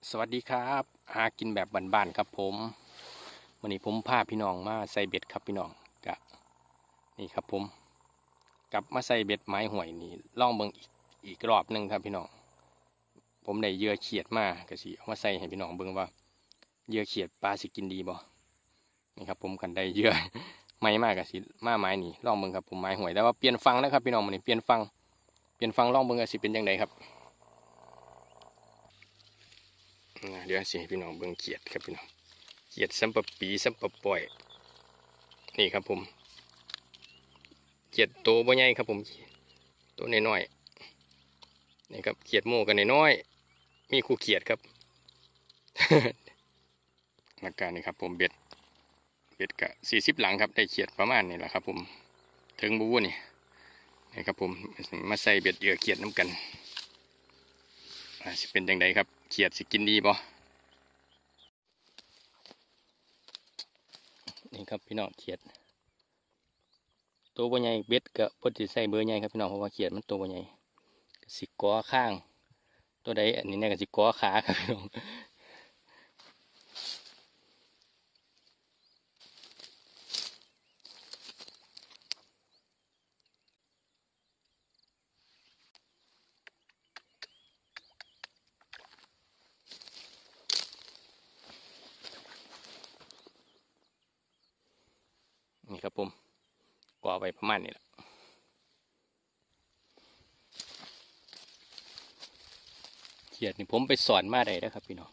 สวัสดีครับหากินแบบบ้านๆครับผมวันนี้ผมพาพี่น้องมาใส่เบ็ดครับพี่น้องกะนี่ครับผมกลับมาใส่เบ็ดไม้ห่วยนี่ล่องเบิ่งอีกรอบหนึ่งครับพี่น้องผมได้เหยื่อเขียดมากะสิเอามาใส่ให้พี่น้องเบิ่งว่าเหยื่อเขียดปลาสิกินดีบ่นี่ครับผมกันได้เหยื่อไม้มากกะสิมาไม้นี่ล่องเบิ่งครับผมไม้ห่วยแต่ว่าเปลี่ยนฟังนะครับพี่น้องวันนี้เปลี่ยนฟังล่องเบิ่งกะสิเป็นยังไงครับเดี๋ยวสิให้พี่น้องเบิ่งเขียดครับพี่น้องเขียดซัมปะปีซัมปะปล่อยนี่ครับผมเขียดโตบ่ใหญ่ครับผมตัวน้อยๆนี่ครับเขียดโม่กันน้อยๆมีคู่เขียดครับ หลักการนี่ครับผมเบ็ดกะ40หลังครับได้เขียดประมาณนี้แหละครับผมถึงบูนี่ครับผมมาใส่เบ็ดเหยื่อเขียดน้ำกันสิเป็นยังไงครับเขียดสิกินดีบ่นี่ครับพี่น้องเขียดตัวบ่ใหญ่เบ็ดก็บ่สิใส่เบอร์ใหญ่ครับพี่น้องเพราะว่าเขียดมันตัวบ่ใหญ่สิกอข้างตัวใดอันนี้เนี่ยก็สิกอขาครับพี่น้องนี่ครับผมกอไปประมาณนี้แหละเขียดนี่ผมไปสอนมาได้นะครับพี่น้อง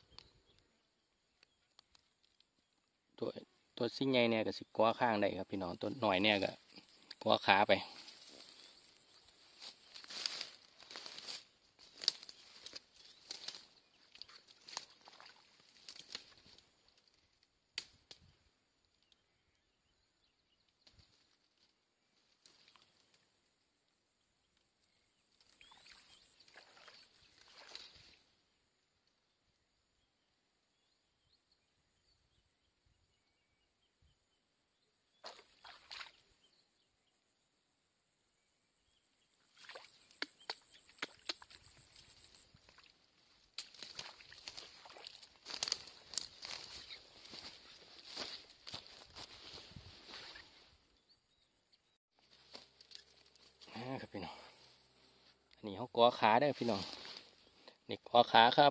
ตัวตัวซิ่งใหญ่เนี่ยก็สิกอข้างได้ครับพี่น้องตัวหน่อยเนี่ยก็กอขาไปครับพี่น้องอันนี้เขากอขาได้พี่น้องนี่กอขาครับ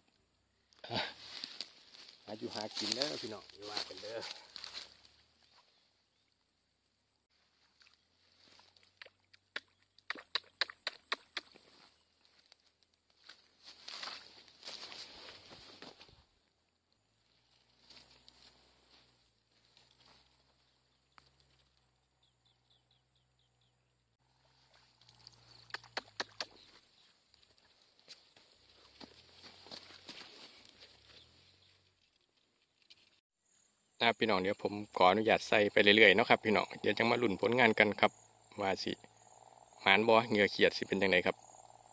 หาอยู่หากินเด้อพี่น้องอย่าว่ากันเด้อพี่น้องเดี๋ยวผมขออนุญาตใส่ไปเรื่อยๆเนาะครับพี่น้องเดี๋ยวจะมาลุ้นผลงานกันครับว่าสิหมานบ่เหงื่อเขียดสิเป็นยังไงครับ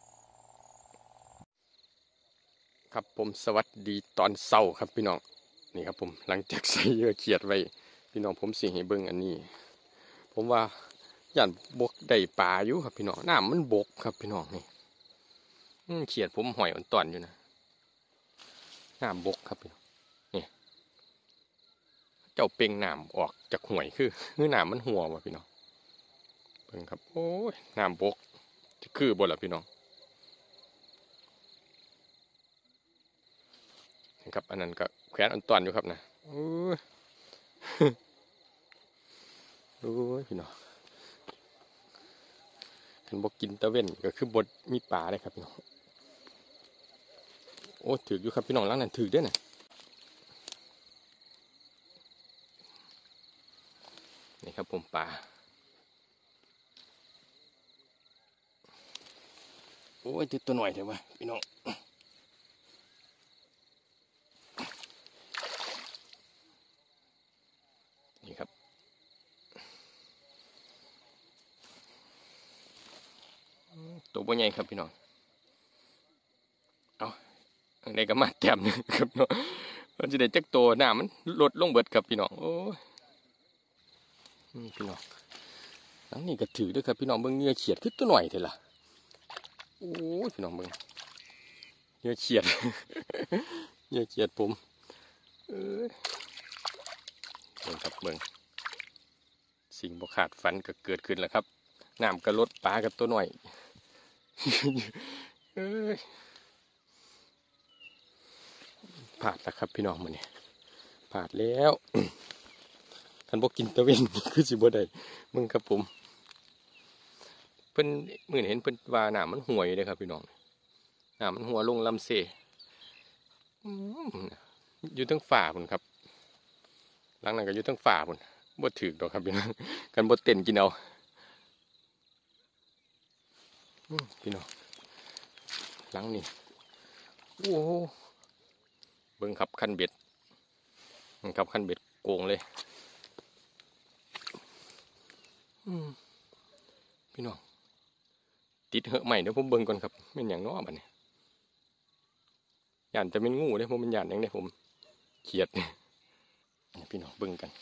ครับผมสวัสดีตอนเช้าครับพี่น้องนี่ครับผมหลังจากใส่เหยื่อเขียดไว้พี่น้องผมสิให้เบิ่งอันนี้ผมว่าย่านบกได้ปลาอยู่ครับพี่น้องน้ำมันบกครับพี่น้องนี่เขียดผมหอยอ่อนตอนอยู่นะน้ำบกครับพี่น้องนี่เจ้าเป่งน้ำออกจากห่วยคือน้ำมันหัวว่ะพี่น้องเบิ่งครับโอ้ยน้ำบกคือบ่ล่ะพี่น้องนี่ครับอันนั้นก็แขวนอ่อนตอนอยู่ครับนะโอ้ยโอ้ยพี่น้องคันบกกินตะเว้นก็คือบดมีปลาเลยครับพี่น้องโอ้ถืออยู่ครับพี่น้องล้างนั่นถือด้วยนะนี่ครับผมปลาโอ้ยตัวหน่อยเถอะวะพี่น้องนี่ครับตัวบ่ใหญ่ครับพี่น้องเอาอะไรก็มาแต้มนึงครับพี่น้องมันจะได้จักตัวหน้ามันลดลงเบิดครับพี่น้องโอ้ยนี่พี่น้องหลังนี้ก็ถือด้วยครับพี่น้องเบิ่งเนื้อเขียดคือตัวหน่อยเถอะล่ะโอ้ยพี่น้องเบิ่งเนื้อเขียดอย่าเกลียดผมเอ้ยเบิ่งครับเบิ่งสิ่งบ่ขาดฝันก็เกิดขึ้นแล้วครับน้ำกระลดปลากับตัวหน่อยเอ้ยพลาดแล้วครับพี่น้องมื้อนี้พลาดแล้วท่านบอกกินตะเวนคือสิบ่ได้มึงครับผมเพิ่นมื้อนี้เห็นเพิ่นว่าน้ำมันห่วยเลยครับพี่น้องน้ำมันหัวลงลำเสอยู่ทั้งฝ่าพุ่นครับหลังนั้นก็อยู่ทั้งฝ่าพุ่นบ่ถึกดอกครับพี่น้องกันบ่เต้นกินเอาพี่น้องหลังนี่โอ้เบิ่งครับคันเบ็ดครับคันเบ็ดโกงเลยพี่น้องติดเหอะใหม่เดี๋ยวผมเบิ่งก่อนครับเป็นอย่างน้อบัดนี้ย่านจะเป็นงูเลยผมเป็นย่านอย่างนี้ผมเขียดพี่น้องเบิ่งกัน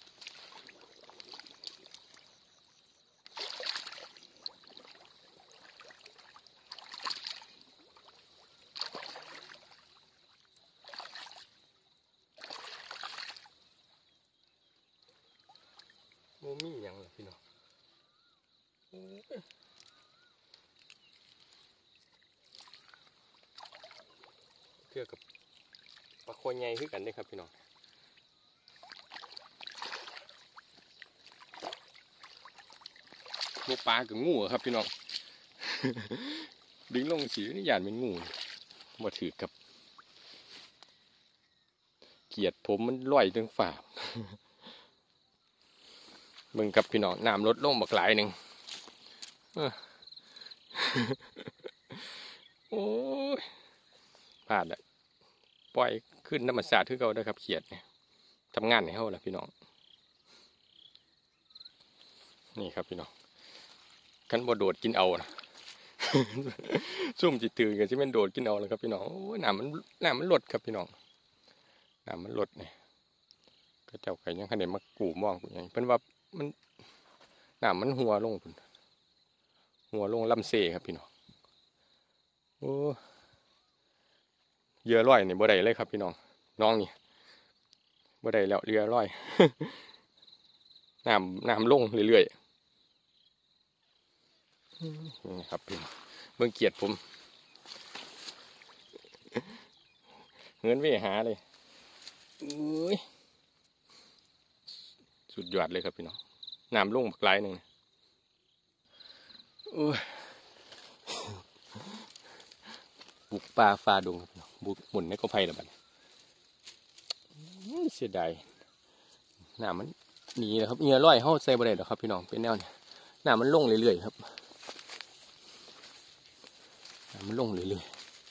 โมมี่ยังล่ะพี่น้องเพื่อกับปลาโคยใหญ่คือกันได้ครับพี่น้องงูปลากับงูครับพี่น้องดึงลงสีนี่ย่านเป็นงูมาถือกับเกียดผมมันลอยถึงฝ่ามึงกับพี่น้องน้ำลดลงบักหลายหนึ่งโอ้ยพลาดอะปล่อยขึ้นธรรมชาติที่เขาได้ครับเขียดเนี่ยทำงานให้เขาแหละพี่น้องนี่ครับพี่น้องขันบ่โดดกินเอานะซุ่มจิตตื่นกันที่มันโดดกินเอาแล้วครับพี่น้องโอ้ยน้ำมันลดครับพี่น้องน้ำมันลดเนี่ยก็เจ้าไก่ยังขนาดมากูมองกูยังเป็นว่ามันน้ำมันหัวลงลำเซ่ครับพี่น้องโอ้เรือร้อยนี่บ่ได้เลยครับพี่น้องน้องนี่บ่ได้แล้วเรือร้อยน้ำลงเรื่อยๆนี่ครับพี่น้องเบิ่งเกียดผมเงินเวหาเลยอุ้ยสุดยอดเลยครับพี่น้องน้ำลงบักหลายหนึ่งบุกป่าฝ่าดงบุกหมุนในกอไผ่ละบัดเสียดายน้ำมันหนีนะครับเงี้ยร้อยเข้าใส่บ่ได้หรอกครับพี่น้องเป็นแนวเนี่ยน้ำมันลงเรื่อยๆครับน้ำมันลงเรื่อย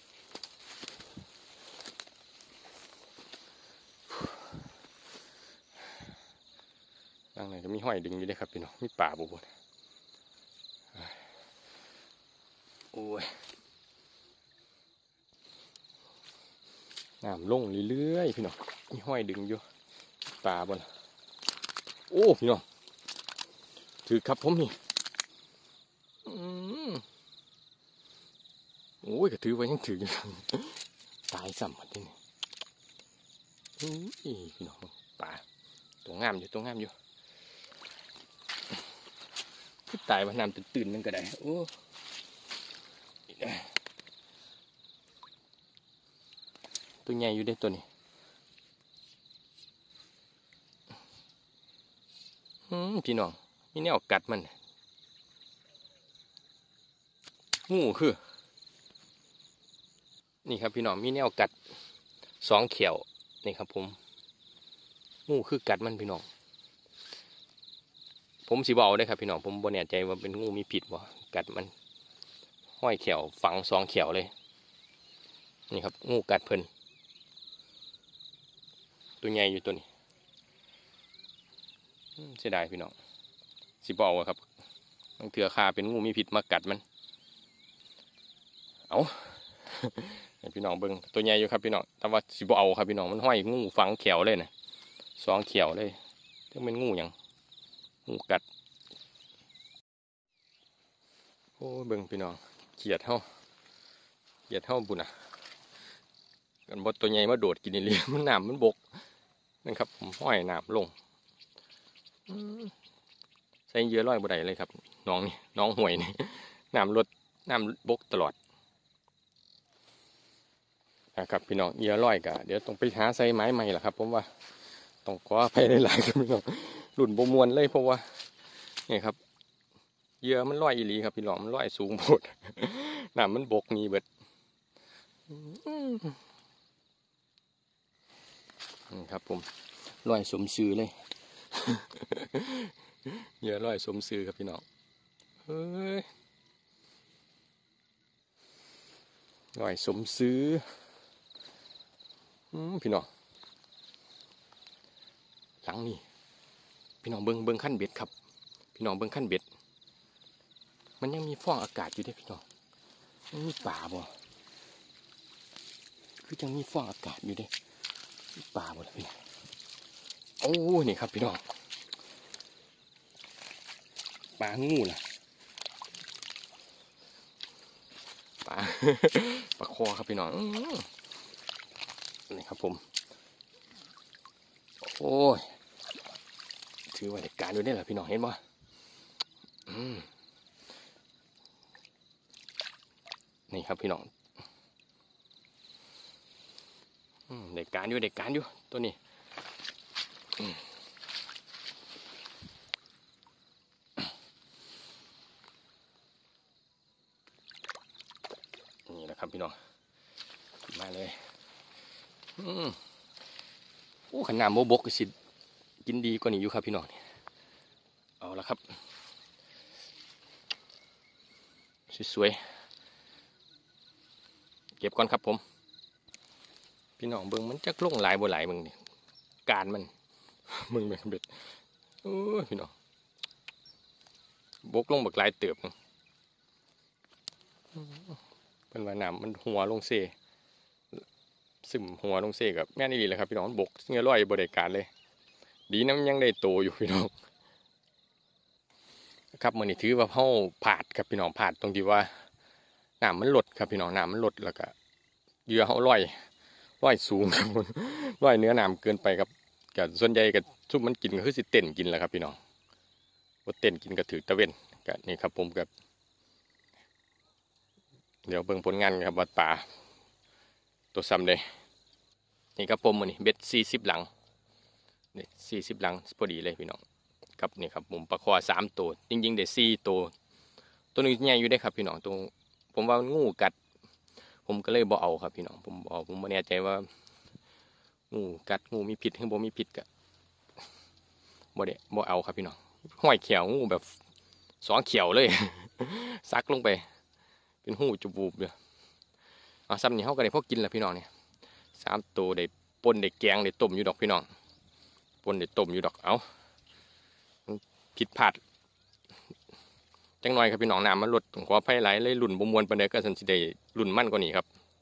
ๆทางไหนก็มีห้อยดึงอยู่ด้วยครับพี่น้องมีป่าบุบโอ้ยน้ำลงเรื่อยๆพี่น้องมีห้อยดึงอยู่ป่าบนโอ้พี่น้องถือครับผมนี่โอ้ยก็ถือไว้ยังถืออยู่ตายซ้ำที่นี่พี่น้องป่าตัวงามอยู่ตายว่าน้ำตื่นๆนั่นก็ได้โอ้ตัวใหญ่อยู่ได้ตัวนี้พี่น้องมีแนวกัดมันงูคือนี่ครับพี่น้องมีแนวกัด2 เขียวนี่ครับผมงูคือกัดมันพี่น้องผมสิบอกได้ครับพี่น้องผมบ่แน่ใจว่าเป็นงูมีพิษบ่กัดมันห้อยเขียวฝัง2 เขียวเลยนี่ครับงูกัดเพิ่นตัวใหญ่อยู่ตัวนี้เสียดายพี่น้องสิบอกว่าครับมันเถื่อคาเป็นงูมีพิษมากัดมันเอาพี่น้องเบิ้งตัวใหญ่อยู่ครับพี่น้องแต่ว่าสิบเอาครับพี่น้องมันห้อยงูฝังเขียวเลยนะ2 เขียวเลยต้องเป็นงูอย่างงูกัดโอ้เบิ้งพี่น้องเขียดเท่าบุญอ่ะกันบดตัวใหญ่มาโดดกินนี่เลยมันน้ำมันบกนะครับผมห้อยน้ำลงใส่เยอะร้อยบ่ได้เลยครับน้องนี่น้องห่วยนี่น้ำลดน้ำบกตลอดนะครับพี่น้องเยอะร้อยกะเดี๋ยวต้องไปหาใส่ไม้ใหม่ละครับผมว่าต้องขออภัยหลายๆครับพี่น้องรุ่นบมวนเลยเพราะว่านี่ครับเยอะมันร้อยอีหลีครับพี่น้องมันร้อยสูงโพดน้ำมันบกนี่เบิดนี่ครับผมร้อยสมซื้อเลยเยอะร้อยสมซื้อครับพี่น้องเฮ้ยร้อยสมซื้อพี่น้องหลังนี่พี่น้องเบิ้งขั้นเบ็ดครับพี่น้องเบิ้งขั้นเบ็ดมันยังมีฟองอากาศอยู่ด้วยพี่น้องมันมีป่าบ่คือยังมีฟองอากาศอยู่ด้วยป่าบ่เลยพี่น้องโอ้นี่ครับพี่น้องปลางูล่ะปลา ปลาคอครับพี่น้องนี่ครับผมโอ้ยถือว่าเด็กการดูได้เหรอพี่น้องเห็นบ่นี่ครับพี่น้องเด็กการอยู่ตัวนี้นี่แหละครับพี่น้องมาเลยโอ้ขนาดโมบกก็สิกินดีกว่านี้อยู่ครับพี่น้องเอาละครับสวยๆเก็บก่อนครับผมพี่น้องเบิ่งมันจะลงหลายบ่หลายมึงนี่การมันมึงเป็นเบ็ดโอ้พี่น้องบกลงบักหลายเติบเป็นว่าน้ำมันหัวลงเซซึมหัวลงเซกับแม่นี่ดีเลยครับพี่น้องบกเงี้ยร้อยบริการเลยดีน้ำยังได้โตอยู่พี่น้องครับมันนี่ถือว่าเข้าผาดครับพี่น้องผาดตรงที่ว่าน้ำมันลดครับพี่น้องน้ำมันลดแล้วก็เยื่อเขาร้อยสูงครับร้อยเนื้อน้ำเกินไปครับกับส่วนใหญ่กับซุปมันกินก็คือสิเต้นกินแหละครับพี่น้องว่าเต้นกินก็ถือตะเวนกับนี่ครับผมกับเดี๋ยวเบิ่งผลงานครับวัดป่าตัวซ้ำเลยนี่ครับผมมันนี่เบ็ด40 หลังนี่40 หลังพอดีเลยพี่น้องครับนี่ครับผมปลาคอ3 ตัวจริงๆเดี๋ยว4 ตัวนึงใหญ่อยู่ได้ครับพี่น้องตรงผมว่างูกัดผมก็เลยบ่เอาครับพี่น้องผมไม่แน่ใจว่างูกัดงูมีพิษหรือบ่มีพิษกะบ่เอาครับพี่น้องห้อยเขียวงูแบบ2 เขียวเลย ซักลงไปเป็นหูจุบูบเลยเอาซ้ำนี่เขาก็ได้พอกินแล้วพี่น้องเนี่ย3 ตัวได้ปนได้แกงได้ต้มอยู่ดอกพี่น้องปนได้ต้มอยู่ดอกเอาผิดพลาดจังหน่อยครับพี่น้องน้ำมันลดขออภัยหลายเลยหลุ่นบมวนปานใดก็สันสิได้หลุ่นมั่นกว่านี้ครับ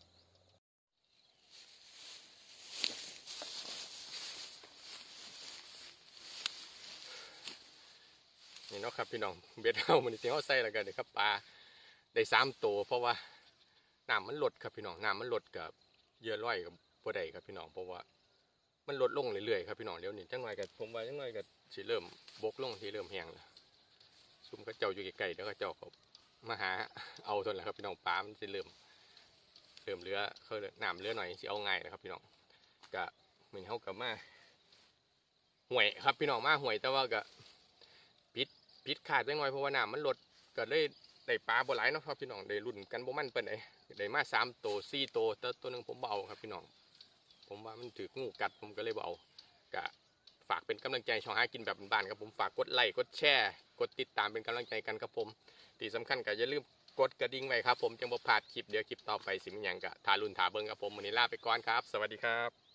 นี่เนาะครับพี่น้องเบ็ดเอามันที่เขาใส่แล้วกันเดี๋ยวครับปลาได้3 ตัวเพราะว่าน้ำมันลดครับพี่น้องน้ำมันลดกับเยื่อร้อยกับบัวใดครับพี่น้องเพราะว่ามันลดลงเรื่อยๆครับพี่น้องเดี๋ยวนี้จังหน่อยกับผมว่าจังหน่อยกับสิเริ่มบกลงที่เริ่มแห้งแล้วซุ่มก็เจ้าอยู่ไกลๆแล้วก็เจ้าเขามาหาเอาจนแหละครับพี่น้องปลามันสิเริ่มเรือเขาน้ำเรือหน่อยสิเอาง่ายนะครับพี่น้องกะเหมือนเขากับมาห่วยครับพี่น้องมาห่วยแต่ว่าก็พิษขาดจังหน่อยเพราะว่าน้ำมันลดก็เลยได้ปลาบ่หลายเนาะครับพี่น้องได้รุ่นกันบ่มันเป็นไงได้มา3 ตัว4 ตัวแต่ตัวนึงผมเบาครับพี่น้องผมว่ามันถืองูกัดผมก็เลยเบากะฝากเป็นกำลังใจช่องหากินแบบบ้านๆครับผมฝากกดไลค์กดแชร์กดติดตามเป็นกำลังใจกันครับผมที่สำคัญก็อย่าลืมกดกระดิ่งไว้ครับผมจังบ่พลาดคลิปเดี๋ยวคลิปต่อไปสิมีหยังกะทารุ่นทาเบิ่งครับผมวันนี้ลาไปก่อนครับสวัสดีครับ